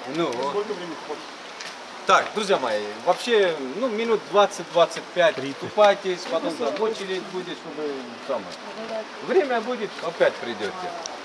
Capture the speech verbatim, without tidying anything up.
Ну, Сколько времени хватит? так, друзья мои, вообще, ну, минут двадцать-двадцать пять купайтесь, потом там очередь будет, чтобы самое. Время будет, опять придете.